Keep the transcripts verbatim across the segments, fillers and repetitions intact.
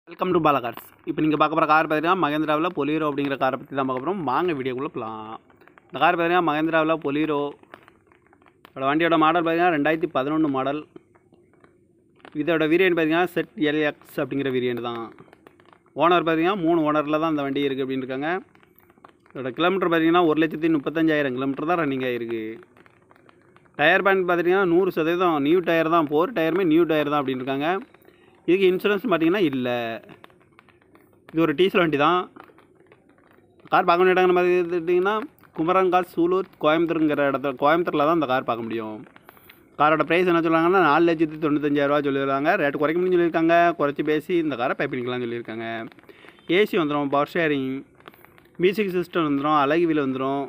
Welcome to Bala cars. இப்போ நீங்கள் பார்க்க போகிற கார் பார்த்தீங்கன்னா மகேந்திராவில் பொலீரோ அப்படிங்கிற காரை பற்றி தான் பார்க்க போகிறோம். வாங்க வீடியோக்குள்ளே போகலாம். இந்த கார் பார்த்தீங்கன்னா மகேந்திராவில் பொலீரோ வண்டியோட மாடல் பார்த்தீங்கன்னா ரெண்டாயிரத்தி பதினொன்று மாடல். இதோட வேரியன்ட் பார்த்தீங்கன்னா செட் எல்எக்ஸ் அப்படிங்கிற வேரியன்ட் தான். ஓனர் பார்த்தீங்கன்னா மூணு ஓனரில் தான் அந்த வண்டி இருக்குது அப்படின்னு இருக்காங்க. இதோட கிலோமீட்டர் பார்த்தீங்கன்னா ஒரு லட்சத்தி முப்பத்தஞ்சாயிரம் கிலோமீட்டர் தான் ரன்னிங் ஆகிருக்கு. டயர் பேண்ட் பார்த்தீங்கன்னா நூறு சதவீதம் நியூ டயர் தான், ஃபோர் டயருமே நியூ டயர் தான் அப்படின்னு இருக்காங்க. இதுக்கு இன்சூரன்ஸ் பார்த்தீங்கன்னா இல்லை. இது ஒரு டீசல் வண்டி தான். கார் பார்க்க வேண்டிய இடங்கிற மாதிரி எடுத்துக்கிட்டிங்கன்னா குமரன் கார் சூலூர் கோயம்புத்தூருங்கிற இடத்துல கோயம்புத்தூரில் தான் அந்த கார் பார்க்க முடியும். காரோட ப்ரைஸ் என்ன சொல்கிறாங்கன்னா நாலு லட்சத்தி தொண்ணூத்தஞ்சாயிரரூவா சொல்லியிருக்காங்க. ரேட்டு குறைக்க முடியும்னு சொல்லியிருக்காங்க. குறைச்சி பேசி இந்த காரை பை பண்ணிக்கலாம்னு சொல்லியிருக்காங்க. ஏசி வந்துடும், பவர் ஷேரிங், மியூசிக் சிஸ்டம் வந்துடும், அழகு வீல் வந்துடும்.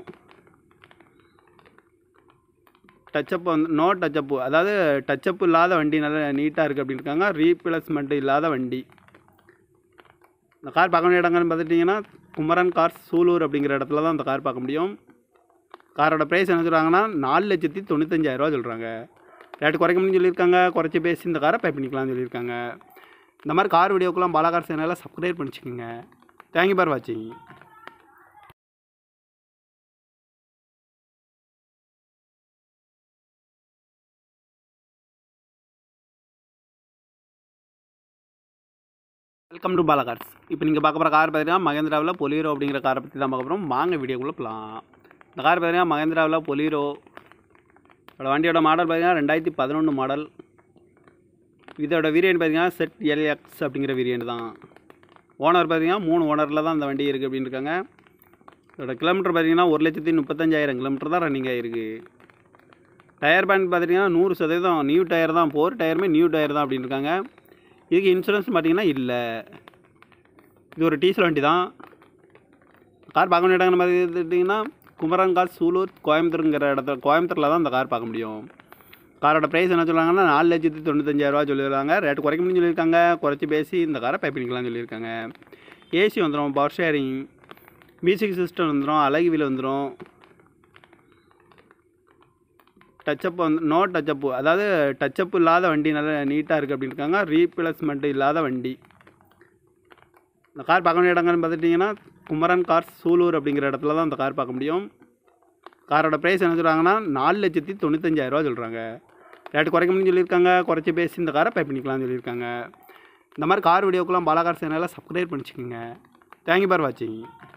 டச்சப் வந்து நோ டச்சப்பு, அதாவது டச்சப்பு இல்லாத வண்டி நல்லா நீட்டாக இருக்குது அப்படின்னு இருக்காங்க. ரீப்ளேஸ்மெண்ட் இல்லாத வண்டி. இந்த கார் பார்க்க வேண்டிய இடங்கள்னு பார்த்துட்டிங்கன்னா குமரன் கார் சூலூர் அப்படிங்கிற இடத்துல தான் அந்த கார் பார்க்க முடியும். காரோட ப்ரைஸ் என்ன சொல்கிறாங்கன்னா நாலு லட்சத்தி தொண்ணூத்தஞ்சாயிரரூவா சொல்கிறாங்க. ரேட்டு குறைக்க முடியும்னு சொல்லியிருக்காங்க. குறைச்சி பேசி இந்த காரை பை பண்ணிக்கலாம்னு சொல்லியிருக்காங்க. இந்த மாதிரி கார் வீடியோக்கெல்லாம் பாலா கார் சேனலை சப்ஸ்கிரைப் பண்ணிச்சுக்கோங்க. தேங்க்யூ ஃபார் வாட்சிங். Welcome to Bala cars. இப்போ நீங்கள் பார்க்க போகிற கார் பார்த்தீங்கன்னா மகேந்திராவில் பொலீரோ அப்படிங்கிற காரை பற்றி தான் பார்க்க போகிறோம். வாங்க வீடியோக்குள்ளே போகலாம். இந்த கார் பார்த்தீங்கன்னா மகேந்திராவில் பொலீரோ வண்டியோட மாடல் பார்த்தீங்கன்னா ரெண்டாயிரத்தி பதினொன்று மாடல். இதோட வேரியன்ட் பார்த்தீங்கன்னா செட் எல்எக்ஸ் அப்படிங்கிற வேரியன்ட் தான். ஓனர் பார்த்தீங்கன்னா மூணு ஓனரில் தான் அந்த வண்டி இருக்குது அப்படின்னு இருக்காங்க. இதோட கிலோமீட்டர் பார்த்தீங்கன்னா ஒரு லட்சத்தி முப்பத்தஞ்சாயிரம் கிலோமீட்டர் தான் ரன்னிங் ஆகிருக்கு. டயர் பேண்ட் பார்த்தீங்கன்னா நூறு சதவீதம் நியூ டயர் தான், ஃபோர் டயருமே நியூ டயர் தான் அப்படின்னு இருக்காங்க. இதுக்கு இன்சூரன்ஸ் பார்த்தீங்கன்னா இல்லை. இது ஒரு டீசல் வண்டி தான். கார் பார்க்க வேண்டிய இடங்கிற மாதிரி எடுத்துக்கிட்டிங்கன்னா குமரன் கார் சூலூர் கோயம்புத்தூருங்கிற இடத்துல கோயம்புத்தூரில் தான் அந்த கார் பார்க்க முடியும். காரோட ப்ரைஸ் என்ன சொல்கிறாங்கன்னா நாலு லட்சத்தி தொண்ணூத்தஞ்சாயிரரூவா சொல்லியிருக்காங்க. ரேட்டு குறைக்க முடியும்னு சொல்லியிருக்காங்க. குறைச்சி பேசி இந்த காரை பை பண்ணிக்கலாம்னு சொல்லியிருக்காங்க. ஏசி வந்துடும், பவர் ஷேரிங், மியூசிக் சிஸ்டம் வந்துடும், அழகு வீல் வந்துடும். டச்சப் வந்து நோ டச்சப்பு, அதாவது டச்சப்பு இல்லாத வண்டி நல்லா நீட்டாக இருக்குது அப்படின்னு இருக்காங்க. ரீப்ளேஸ்மெண்ட் இல்லாத வண்டி. இந்த கார் பார்க்க வேண்டிய இடங்கள்னு பார்த்துட்டிங்கன்னா குமரன் கார் சூலூர் அப்படிங்கிற இடத்துல தான் அந்த கார் பார்க்க முடியும். காரோட ப்ரைஸ் என்ன சொல்கிறாங்கன்னா நாலு லட்சத்தி தொண்ணூத்தஞ்சாயிரரூவா சொல்கிறாங்க. ரேட்டு குறைக்க முடியும்னு சொல்லியிருக்காங்க. குறைச்சி பேசி இந்த காரை பை பண்ணிக்கலாம்னு சொல்லியிருக்காங்க. இந்த மாதிரி கார் வீடியோக்கெல்லாம் பாலா கார் சேனலை சப்ஸ்கிரைப் பண்ணிச்சுக்கோங்க. தேங்க்யூ ஃபார் வாட்சிங்.